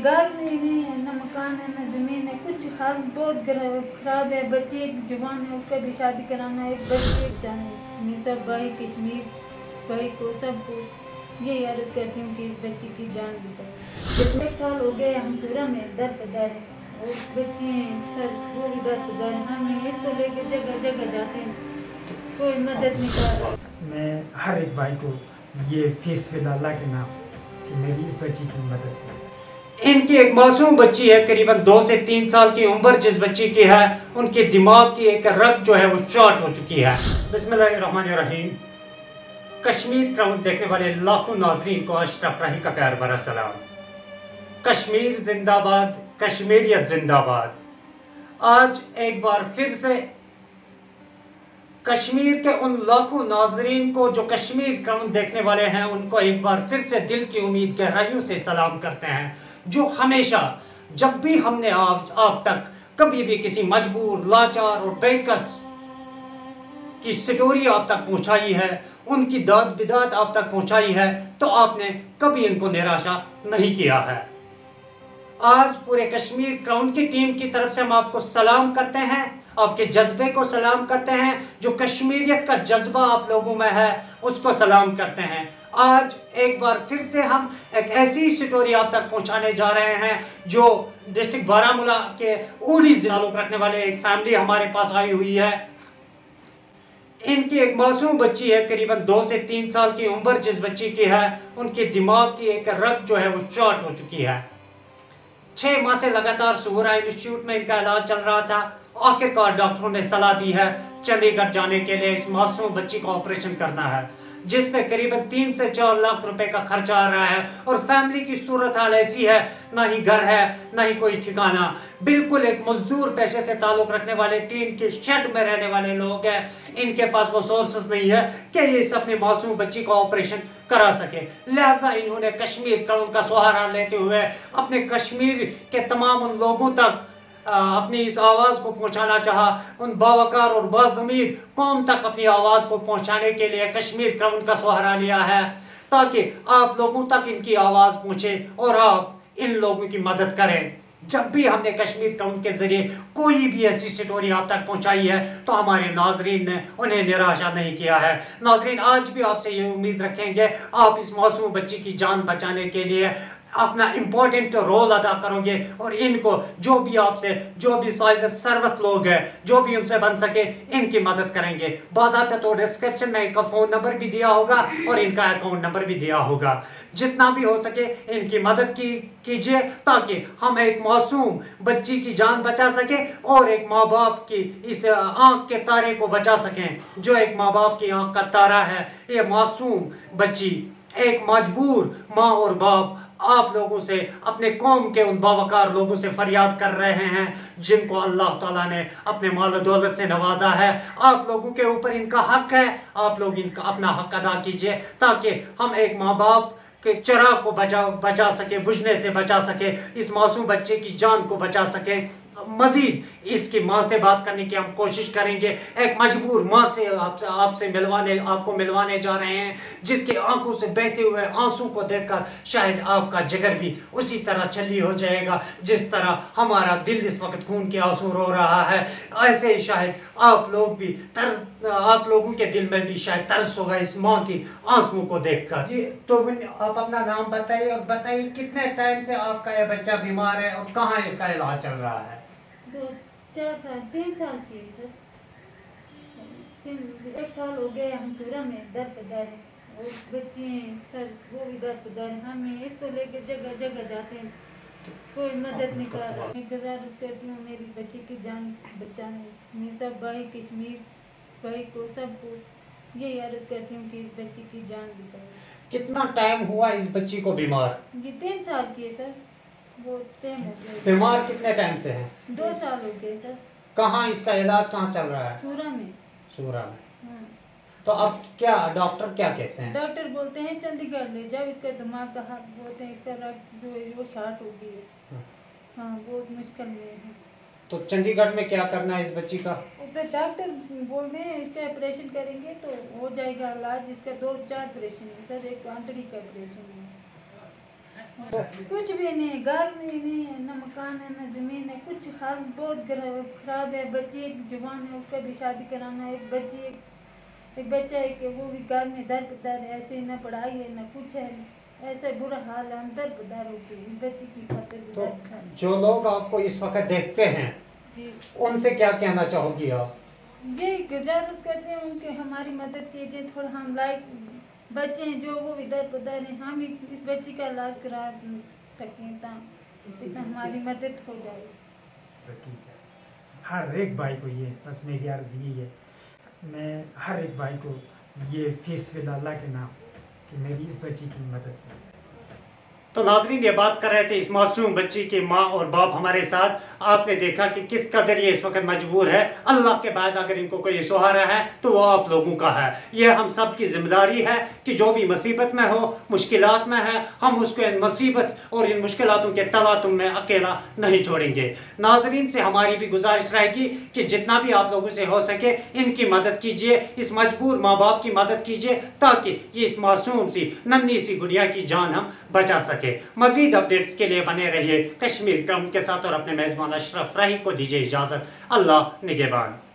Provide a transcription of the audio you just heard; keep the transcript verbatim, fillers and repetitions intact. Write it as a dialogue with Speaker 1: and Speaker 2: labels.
Speaker 1: घर में नहीं है, ना मकान है, ना ज़मीन है, कुछ हाल बहुत ख़राब है। बच्चे एक जवान है, उसका भी शादी कराना है। एक बच्चे जाने मीसा भाई कश्मीर भाई को सबको ये अर्ज़ करती हूँ कि इस बच्ची की जान बचाए। एक साल हो गए हम सूरा में दर बदर है और बच्चे सर वो भी दर बदर है। हम इसको लेकर जगह जगह जाते हैं, कोई मदद नहीं कर रहा।
Speaker 2: मैं हर एक भाई को ये फीस फिल अल्लाह के नाम कि मेरी इस बच्ची की मदद करें।
Speaker 3: इनकी एक मासूम बच्ची है, करीबन दो से तीन साल की उम्र जिस बच्ची की है, उनके दिमाग की एक रग जो है वो शॉर्ट हो चुकी है। बिस्मिल्लाहिर्रहमानिर्रहीम। कश्मीर क्राउन देखने वाले लाखों नाजरीन को अशरफ राही का प्यार भरा सलाम। कश्मीर जिंदाबाद, कश्मीरियत जिंदाबाद। आज एक बार फिर से कश्मीर के उन लाखों नाजरीन को जो कश्मीर क्राउन देखने वाले हैं, उनको एक बार फिर से दिल की उम्मीद गहराइयों से सलाम करते हैं, जो हमेशा जब भी हमने आप, आप तक कभी भी किसी मजबूर, लाचार और बेकस की स्टोरी आप तक पहुंचाई है, उनकी दाद बिदात आप तक पहुंचाई है, तो आपने कभी इनको निराशा नहीं किया है। आज पूरे कश्मीर क्राउन की टीम की तरफ से हम आपको सलाम करते हैं, आपके जज्बे को सलाम करते हैं, जो कश्मीरियत का जज्बा आप लोगों में है उसको सलाम करते हैं। आज एक बार फिर से हम एक ऐसी स्टोरी आप तक पहुंचाने जा रहे हैं जो डिस्ट्रिक्ट बारामूला के उड़ी ताल्लुक रखने वाले एक फैमिली हमारे पास आई हुई है। इनकी एक मासूम बच्ची है, करीबन दो से तीन साल की उम्र जिस बच्ची की है, उनके दिमाग की एक रग जो है वो शॉर्ट हो चुकी है। छह माह से लगातार सुगुरा इंस्टीट्यूट में इनका इलाज चल रहा था। आखिरकार डॉक्टरों ने सलाह दी है चंडीगढ़ जाने के लिए, इस मासूम बच्ची का ऑपरेशन करना है, जिस पे करीबन तीन से चार लाख रुपए का खर्चा आ रहा है। और फैमिली की सूरत हाल ऐसी है, ना ही घर है, ना ही कोई ठिकाना, बिल्कुल एक मजदूर पेशे से ताल्लुक रखने वाले टीन के शेड में रहने वाले लोग हैं। इनके पास वो सोर्सेस नहीं है कि ये इस अपनी मासूम बच्ची का ऑपरेशन करा सके। लिहाजा इन्होंने कश्मीर क्राउन का सहारा लेते हुए अपने कश्मीर के तमाम उन लोगों तक अपनी इस आवाज़ को पहुंचाना चाहा, उन बावकार और बाज़मीर कौम तक अपनी आवाज़ को पहुंचाने के लिए कश्मीर क्राउन का सहारा लिया है, ताकि आप लोगों तक इनकी आवाज़ पहुंचे और आप इन लोगों की मदद करें। जब भी हमने कश्मीर क्राउन के जरिए कोई भी ऐसी स्टोरी आप तक पहुंचाई है, तो हमारे नाजरीन ने उन्हें निराशा नहीं किया है। नाजरीन, आज भी आपसे ये उम्मीद रखेंगे आप इस मासूम बच्ची की जान बचाने के लिए अपना इम्पोर्टेंट रोल अदा करोगे और इनको जो भी आपसे जो भी साहिब सरवत लोग हैं, जो भी उनसे बन सके, इनकी मदद करेंगे। बाज़ाब्ता तो डिस्क्रिप्शन में इनका फ़ोन नंबर भी दिया होगा और इनका अकाउंट नंबर भी दिया होगा। जितना भी हो सके इनकी मदद की कीजिए, ताकि हम एक मासूम बच्ची की जान बचा सके और एक माँ बाप की इस आँख के तारे को बचा सकें। जो एक माँ बाप की आँख का तारा है, ये मासूम बच्ची, एक मजबूर माँ और बाप आप लोगों से, अपने कौम के उन बावकार लोगों से फरियाद कर रहे हैं जिनको अल्लाह ताला ने अपने माल दौलत से नवाजा है। आप लोगों के ऊपर इनका हक है, आप लोग इनका अपना हक अदा कीजिए, ताकि हम एक माँ बाप के चिराग को बचा बचा सके, बुझने से बचा सके, इस मासूम बच्चे की जान को बचा सके। मजीद इसकी माँ से बात करने की हम कोशिश करेंगे। एक मजबूर माँ से आपसे आपसे मिलवाने आपको मिलवाने जा रहे हैं, जिसकी आंखों से बहते हुए आंसू को देखकर शायद आपका जिगर भी उसी तरह छली हो जाएगा जिस तरह हमारा दिल इस वक्त खून के आंसू रो रहा है। ऐसे ही शायद आप लोग भी तरस आप लोगों के दिल में भी शायद तरस होगा इस माँ की आंसुओं को देखकर। जी, तो आप अपना नाम बताइए और बताइए कितने टाइम से आपका यह बच्चा बीमार है और कहाँ इसका इलाज चल रहा है?
Speaker 1: दो चार साल तीन साल की सर, एक साल हो गए हम सूरा में दर बदर है और बच्चे सर वो भी दर बदर है। हम इसको लेकर जगह जगह जाते हैं, कोई मदद नहीं कर रहा। मैं गुजारिश करती हूँ मेरी बच्ची की जान बचाने, मीसा भाई कश्मीर भाई को सबको यही अर्ज करती हूँ कि इस बच्ची की जान बचाए।
Speaker 3: कितना टाइम हुआ इस बच्ची को बीमार?
Speaker 1: ये तीन साल की है सर। वो टाइम हो गया।
Speaker 3: बीमार कितने टाइम से है?
Speaker 1: दो साल हो गए सर।
Speaker 3: कहाँ इसका इलाज कहाँ चल रहा है?
Speaker 1: सूरा में।
Speaker 3: सूरा में।
Speaker 1: हाँ।
Speaker 3: तो अब क्या डॉक्टर क्या कहते हैं?
Speaker 1: डॉक्टर बोलते हैं चंडीगढ़ ले जाओ, इसका दिमाग का हाथ बोलते हैं इसका रक्त जो है वो शॉर्ट हो गई है। हाँ, बहुत मुश्किल में है।
Speaker 3: तो चंडीगढ़ में क्या करना है इस बच्ची का?
Speaker 1: तो डॉक्टर बोल रहे हैं इसका ऑपरेशन करेंगे तो हो जाएगा इलाज। इसका दो चार ऑपरेशन है सर, एक आंतरिक का ऑपरेशन है। कुछ भी नहीं, घर में नहीं है, न मकान है न ज़मीन है, कुछ हाल बहुत ख़राब है। बच्ची एक जवान है, उसका भी शादी कराना है। एक बच्ची एक बच्चा है कि वो भी घर में दर बदर है, ऐसे न पढ़ाई है न कुछ है, ऐसा बुरा हाल है। हम दर बदर हो गए बच्ची की खातिर।
Speaker 3: तो जो लोग आपको इस वक्त देखते हैं
Speaker 1: जी,
Speaker 3: उनसे क्या कहना चाहोगी आप?
Speaker 1: यही गुजारिश करते हैं उनके, हमारी मदद कीजिए। थोड़ा हम लाइक बच्चे हैं जो वो इधर उधर हैं, हम ही इस बच्ची का इलाज करा सकें, इतना हमारी मदद हो जाए।
Speaker 2: तो की जाए। हर एक भाई को ये बस मेरी अर्ज यही है, मैं हर एक भाई को ये फीस फिल अल्लाह के नाम कि मेरी इस बच्ची की मदद करें।
Speaker 3: तो नाज़रीन, ये बात कर रहे थे इस मासूम बच्ची के माँ और बाप हमारे साथ। आपने देखा कि किस कदर ये इस वक्त मजबूर है। अल्लाह के बाद अगर इनको कोई सहारा है तो वो आप लोगों का है। ये हम सब की जिम्मेदारी है कि जो भी मुसीबत में हो, मुश्किलात में है, हम उसको इन मुसीबत और इन मुश्किलातों के तलातुम में अकेला नहीं छोड़ेंगे। नाज़रीन से हमारी भी गुजारिश रहेगी कि जितना भी आप लोगों से हो सके इनकी मदद कीजिए, इस मजबूर माँ बाप की मदद कीजिए, ताकि ये इस मासूम सी नन्ही सी गुड़िया की जान हम बचा सके। मजीद अपडेट्स के लिए बने रहिए कश्मीर क्राउन के साथ और अपने मेजबान अशरफ राही को दीजिए इजाजत। अल्लाह निगहबान।